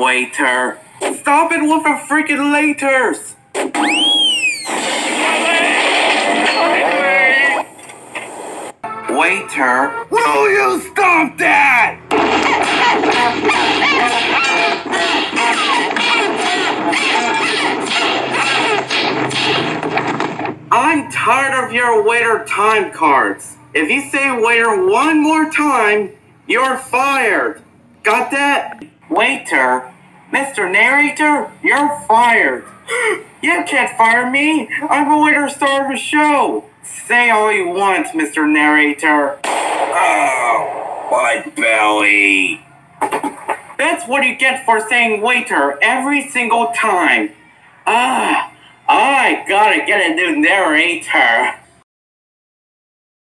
waiter. Stop it with the freaking laters! Waiter, will you stop that? I'm tired of your waiter time cards. If you say waiter one more time, you're fired. Got that? Waiter, Mr. Narrator, you're fired. You can't fire me. I'm a waiter star of the show. Say all you want, Mr. Narrator. Oh, my belly. That's what you get for saying waiter every single time. I gotta get a new narrator.